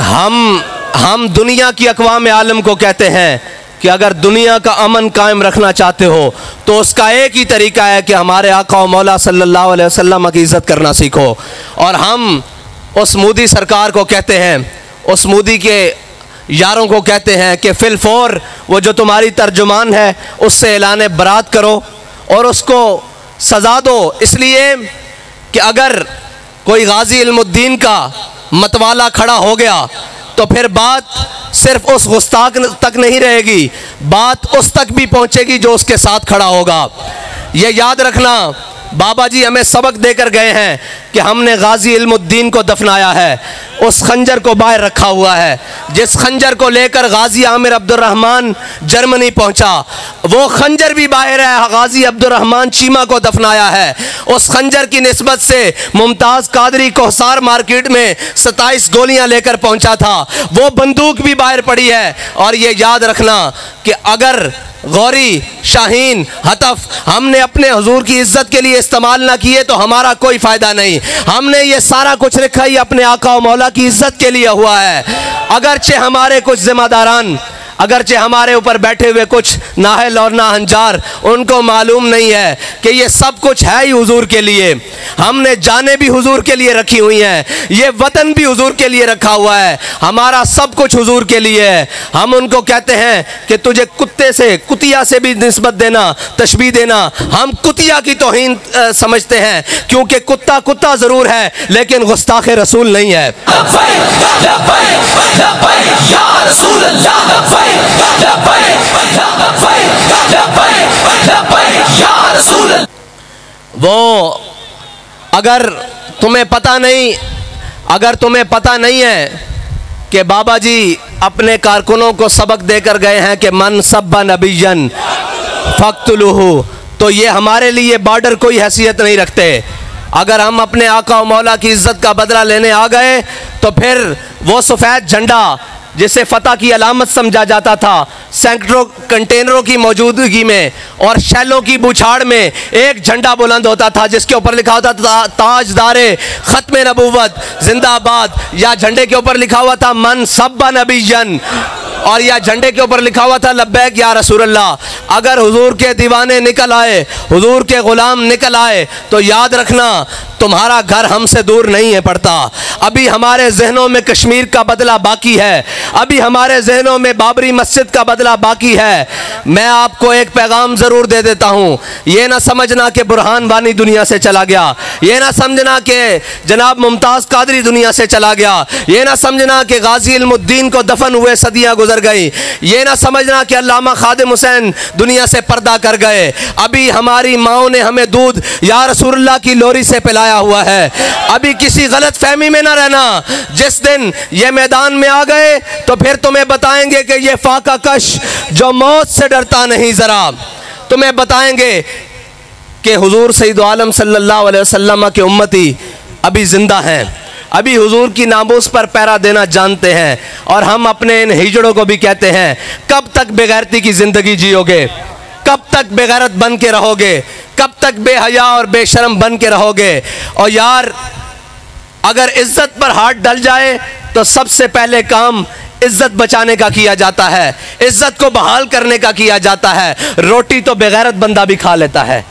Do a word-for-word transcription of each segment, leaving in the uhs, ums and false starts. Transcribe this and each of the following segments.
हम हम दुनिया की अक़वाम आलम को कहते हैं कि अगर दुनिया का अमन कायम रखना चाहते हो तो उसका एक ही तरीका है कि हमारे आका और मौला सल्लल्लाहु अलैहि वसल्लम की इज़्ज़त करना सीखो। और हम उस मोदी सरकार को कहते हैं, उस मोदी के यारों को कहते हैं कि फिलफौर वो जो तुम्हारी तर्जुमान है उससे ऐलान बरात करो और उसको सज़ा दो, इसलिए कि अगर कोई गाजी इल्मुद्दीन का मतवाला खड़ा हो गया तो फिर बात सिर्फ उस गुस्ताख तक नहीं रहेगी, बात उस तक भी पहुंचेगी जो उसके साथ खड़ा होगा। ये याद रखना, बाबा जी हमें सबक देकर गए हैं कि हमने गाजी इल्मुद्दीन को दफनाया है, उस खंजर को बाहर रखा हुआ है। जिस खंजर को लेकर गाजी आमिर अब्दुर्रहमान जर्मनी पहुंचा, वो खंजर भी बाहर है। गाजी अब्दुर्रहमान चीमा को दफनाया है। उस खंजर की निस्बत से मुमताज़ कादरी कोहसार मार्केट में सत्ताईस गोलियां लेकर पहुंचा था, वो बंदूक भी बाहर पड़ी है। और ये याद रखना कि अगर गौरी, शाहीन, हतफ हमने अपने हुजूर की इज्जत के लिए इस्तेमाल ना किए तो हमारा कोई फ़ायदा नहीं। हमने ये सारा कुछ रखा ही अपने आका और मौला की इज्जत के लिए हुआ है। अगरचे हमारे कुछ जिम्मेदारान, अगरचे हमारे ऊपर बैठे हुए कुछ नाहल और नाहंजार, उनको मालूम नहीं है कि ये सब कुछ है ही हुजूर के लिए। हमने जाने भी हुजूर के लिए रखी हुई हैं, ये वतन भी हुजूर के लिए रखा हुआ है, हमारा सब कुछ हुजूर के लिए है। हम उनको कहते हैं कि तुझे कुत्ते से, कुतिया से भी निस्बत देना, तशबीह देना, हम कुतिया की तौहीन समझते हैं, क्योंकि कुत्ता कुत्ता ज़रूर है लेकिन गुस्ताख रसूल नहीं है। वो अगर तुम्हें पता नहीं अगर तुम्हें पता नहीं है कि बाबा जी अपने कारकुनों को सबक देकर गए हैं कि मन सब्बा नबियन फक्तुलुहु, तो ये हमारे लिए बॉर्डर कोई हैसियत नहीं रखते। अगर हम अपने आका और मौला की इज्जत का बदला लेने आ गए तो फिर वो सफ़ेद झंडा जिसे फतह की अलामत समझा जाता था, सैकड़ों कंटेनरों की मौजूदगी में और शैलों की बुछाड़ में एक झंडा बुलंद होता था जिसके ऊपर लिखा होता था ताजदारे ख़त्म नबूवत जिंदाबाद, या झंडे के ऊपर लिखा हुआ था मन सब्बा नबियन, और या झंडे के ऊपर लिखा हुआ था लब्बैक या रसूलल्लाह। अगर हुजूर के दीवाने निकल आए, हुजूर के ग़ुलाम निकल आए तो याद रखना तुम्हारा घर हमसे दूर नहीं है पड़ता। अभी हमारे जहनों में कश्मीर का बदला बाकी है, अभी हमारे जहनों में बाबरी मस्जिद का बदला बाकी है। मैं आपको एक पैगाम ज़रूर दे देता हूँ, ये ना समझना कि बुरहान वानी दुनिया से चला गया, ये ना समझना कि जनाब मुमताज़ कादरी दुनिया से चला गया, ये ना समझना कि गाजी इल्मुद्दीन को दफन हुए सदियाँ गुजर गई, ये ना समझना कि अल्लामा खादिम हुसैन दुनिया से पर्दा कर गए। अभी हमारी माओ ने हमें दूध या रसूलुल्लाह की लोरी से पिलाया हुआ है। अभी किसी गलत फहमी में ना रहना, जिस दिन ये मैदान में आ गए तो फिर तुम्हें बताएंगे कि ये फाका कश जो मौत से डरता नहीं, जरा तुम्हें बताएंगे कि हुजूर सैयद आलम सल्लल्लाहु अलैहि वसल्लम के उम्मती अभी जिंदा हैं, अभी हुजूर की नामूस पर पैरा देना जानते हैं। और हम अपने इन हिजड़ों को भी कहते हैं, कब तक बेगैरती की ज़िंदगी जियोगे, कब तक बेगैरत बन के रहोगे, कब तक बेहया और बेशरम बन के रहोगे। और यार अगर इज्जत पर हाथ डल जाए तो सबसे पहले काम इज्जत बचाने का किया जाता है, इज्जत को बहाल करने का किया जाता है। रोटी तो बेगैरत बंदा भी खा लेता है,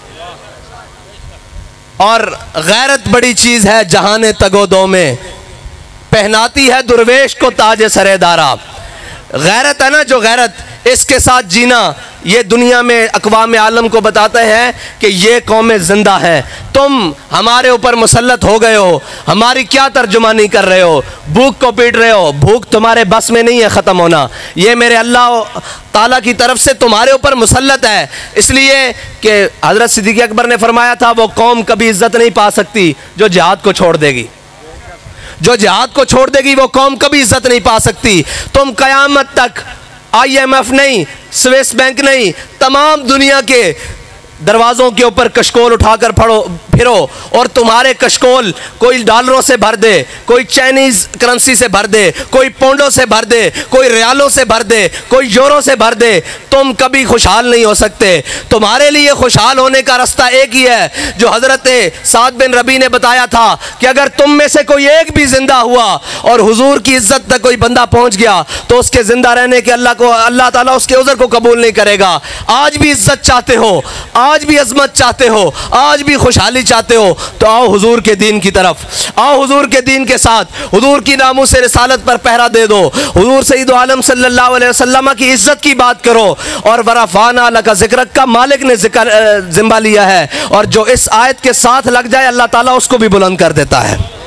और गैरत बड़ी चीज़ है जहाने तगोदो में, पहनाती है दुर्वेश को ताज सरेदारा। गैरत है ना, जो गैरत, इसके साथ जीना, ये दुनिया में अक़वाम आलम को बताते हैं कि ये कौमें ज़िंदा हैं। तुम हमारे ऊपर मुसल्लत हो गए हो, हमारी क्या तर्जुमानी कर रहे हो, भूख को पीट रहे हो, भूख तुम्हारे बस में नहीं है ख़त्म होना, ये मेरे अल्लाह ताला की तरफ से तुम्हारे ऊपर मुसल्लत है। इसलिए कि हज़रत सिद्दीक़ अकबर ने फरमाया था, वो कौम कभी इज़्ज़त नहीं पा सकती जो जिहाद को छोड़ देगी, जो जिहाद को छोड़ देगी वो कौम कभी इज़्ज़त नहीं पा सकती। तुम क़यामत तक आई एम एफ नहीं, स्विस बैंक नहीं, तमाम दुनिया के दरवाज़ों के ऊपर कशकोल उठाकर फड़ो फिरो और तुम्हारे कशकोल कोई डॉलरों से भर दे, कोई चाइनीज करेंसी से भर दे, कोई पौंडों से भर दे, कोई रियालों से भर दे, कोई यूरो से भर दे, तुम कभी खुशहाल नहीं हो सकते। तुम्हारे लिए खुशहाल होने का रास्ता एक ही है जो हजरत साद बिन रबी ने बताया था कि अगर तुम में से कोई एक भी जिंदा हुआ और हुजूर की इज्जत तक कोई बंदा पहुंच गया तो उसके जिंदा रहने के अल्लाह को अल्लाह ताला उसके उज़र को कबूल नहीं करेगा। आज भी इज्जत चाहते हो, आज भी अजमत चाहते हो, आज भी खुशहाली चाहते हो तो आओ हुजूर के दीन की तरफ, आओ हुजूर के दीन के साथ, हुजूर की नामों से रिसालत पर पहरा दे दो, हुजूर सईद आलम सल्लल्लाहु अलैहि वसल्लम की इज्जत की बात करो। और वरफाना लका ज़िक्रक का मालिक ने जिक्र जिम्मा लिया है और जो इस आयत के साथ लग जाए अल्लाह ताला उसको भी बुलंद कर देता है।